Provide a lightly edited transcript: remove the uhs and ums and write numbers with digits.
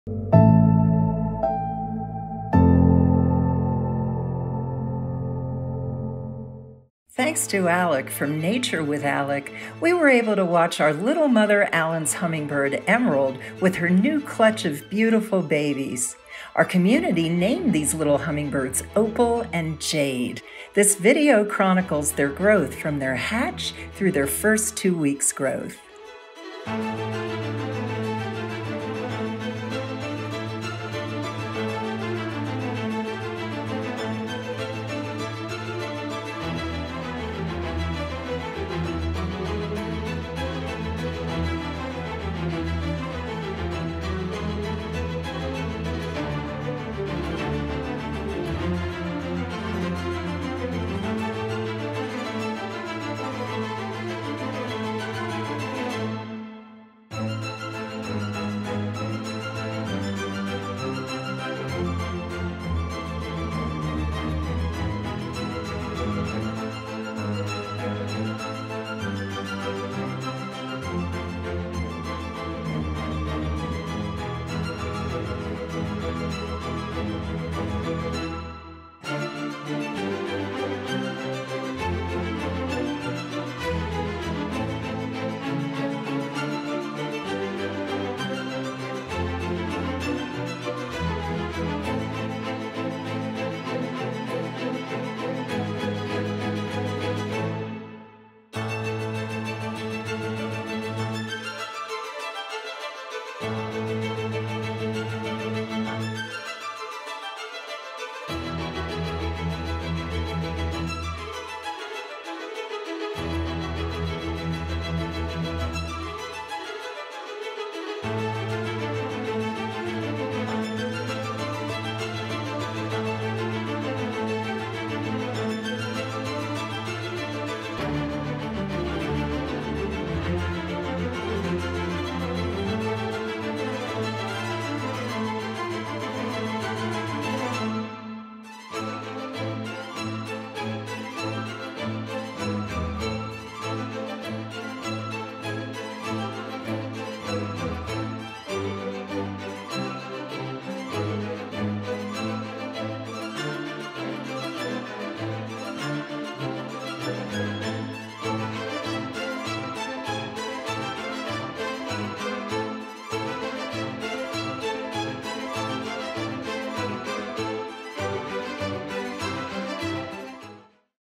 Thanks to Alec from Nature with Alec, we were able to watch our little mother Allen's hummingbird, Emerald, with her new clutch of beautiful babies. Our community named these little hummingbirds Opal and Jade. This video chronicles their growth from their hatch through their first 2 weeks growth.